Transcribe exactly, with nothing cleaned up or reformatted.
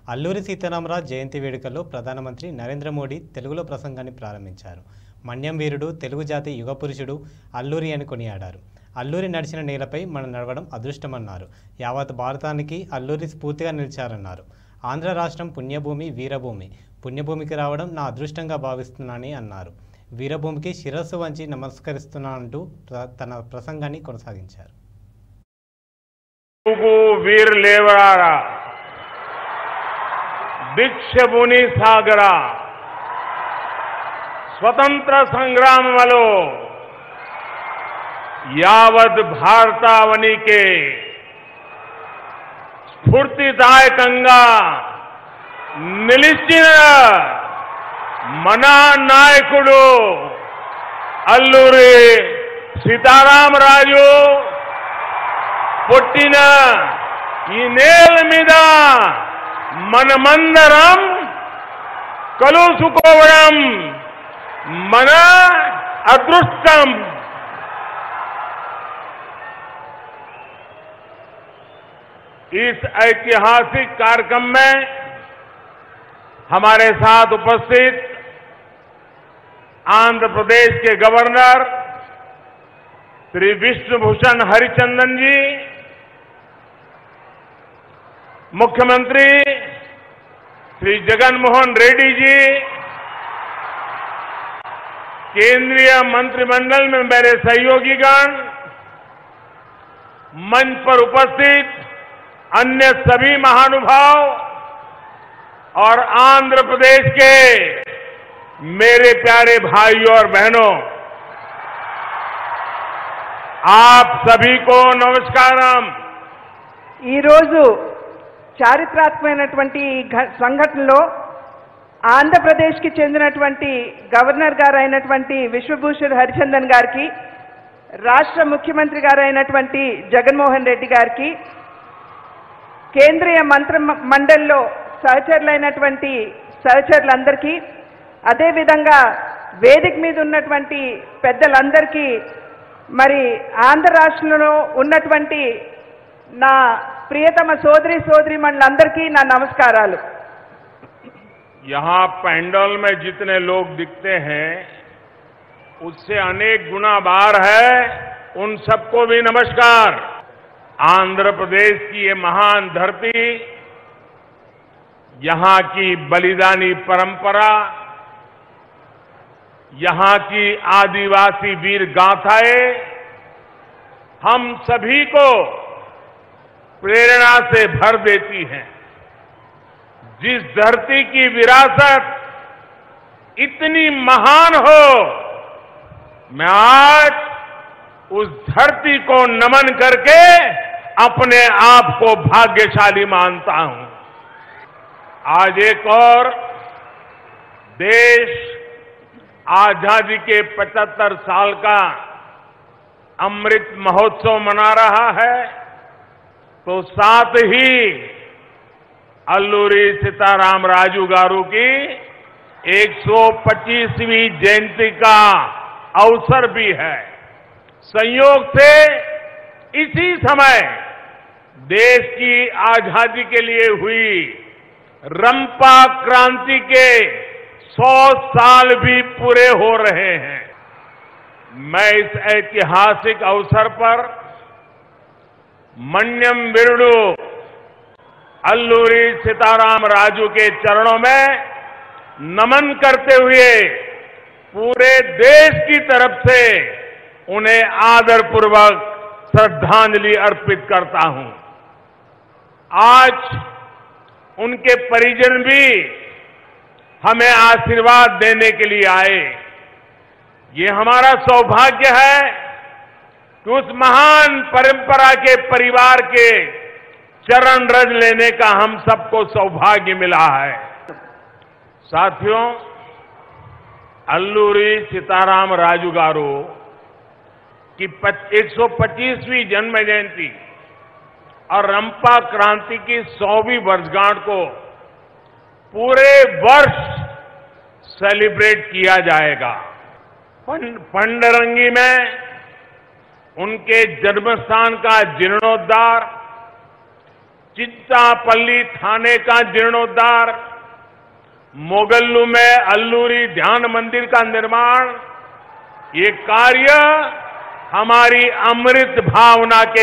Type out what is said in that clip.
అల్లూరి సీతారామరాజు జయంతి వేడుకల్లో ప్రధానమంత్రి నరేంద్ర మోడీ తెలుగులో ప్రసంగాన్ని ప్రారంభించారు. మన్యం వీరుడు, తెలుగు జాతి యుగపురుషుడు అల్లూరి అని కొనియాడారు. అల్లూరి నడిచిన నేలపై మనం నడవడం అదృష్టమన్నారు. యావత్ భారతానికి అల్లూరి స్ఫూర్తిగా నిలిచారన్నారు. ఆంధ్ర రాష్ట్రం పుణ్యభూమి, వీరభూమి. పుణ్యభూమికి రావడం నా అదృష్టంగా భావిస్తున్నానని అన్నారు. వీరభూమికి శిరస్సు వంచి నమస్కరిస్తున్నానంటూ తన ప్రసంగాన్ని కొనసాగించారు. వీర లేవరారా దీక్షభూని సాగరా స్వతంత్ర సంగ్రామంలో యావత్ భారతావనికి స్ఫూర్తిదాయకంగా నిలిచిన మన నాయకుడు అల్లూరి సీతారామరాజు పుట్టిన ఈ నేల మీద మనమందరం కలుసుకోవడం మన అదృష్టం. इस ऐतिहासिक कार्यक्रम में हमारे साथ उपस्थित आंध्र प्रदेश के गवर्नर श्री विष्णुभूषण हरिचंदन जी, मुख्यमंत्री श्री जगन मोहन रेड्डी जी, केंद्रीय मंत्रिमंडल में मेरे सहयोगीगण, मंच पर उपस्थित अन्य सभी महानुभाव और आंध्र प्रदेश के मेरे प्यारे भाइयों और बहनों, आप सभी को नमस्कारम. ఈ రోజు చారిత్రాత్మకమైనటువంటి సంఘటనలో ఆంధ్రప్రదేశ్కి చెందినటువంటి గవర్నర్ గారు అయినటువంటి విశ్వభూషణ్ హరిచందన్ గారికి, రాష్ట్ర ముఖ్యమంత్రి గారు అయినటువంటి జగన్మోహన్ రెడ్డి గారికి, కేంద్రీయ మంత్రి మండలిలో సహచరులైనటువంటి సహచరులందరికీ, అదేవిధంగా వేదిక మీద ఉన్నటువంటి పెద్దలందరికీ, మరి ఆంధ్ర రాష్ట్రంలో ఉన్నటువంటి నా ప్రియతమ సోదరి సోదరీమణులందరికీ నా నమస్కారాలు. यहाँ पैंडल में जितने लोग दिखते हैं उससे अनेक गुना बाहर है, उन सबको भी नमस्कार. आंध्र प्रदेश की ये महान धरती, यहां की बलिदानी परंपरा, यहां की आदिवासी वीर गाथाएं हम सभी को प्रेरणा से भर देती हैं. जिस धरती की विरासत इतनी महान हो, मैं आज उस धरती को नमन करके अपने आप को भाग्यशाली मानता हूं. आज एक और देश आजादी के पचहत्तर साल का अमृत महोत्सव मना रहा है, तो साथ ही अल्लूरी सीतारामराजु गारू की एक सौ पच्चीसवीं जयंती का अवसर भी है. संयोग से इसी समय देश की आजादी के लिए हुई रंपा क्रांति के सौ साल भी पूरे हो रहे हैं. मैं इस ऐतिहासिक अवसर पर मन्यम वीरुडु अल्लूरी सीतारामराजु के चरणों में नमन करते हुए पूरे देश की तरफ से उन्हें आदरपूर्वक श्रद्धांजलि अर्पित करता हूं. आज उनके परिजन भी हमें आशीर्वाद देने के लिए आए. ये हमारा सौभाग्य है कि उस महान परंपरा के परिवार के चरण रज लेने का हम सबको सौभाग्य मिला है. साथियों, अल्लूरी सीतारामराजु गारू की एक सौ पच्चीसवीं जन्म जयंती और रंपा क्रांति की सौवीं वर्षगांठ को पूरे वर्ष सेलिब्रेट किया जाएगा. पंडरंगी में उनके जन्मस्थान का जीर्णोद्धार, चित्तापल्ली थाने का जीर्णोद्धार, मोगल्लू में अल्लूरी ध्यान मंदिर का निर्माण, ये कार्य हमारी अमृत भावना के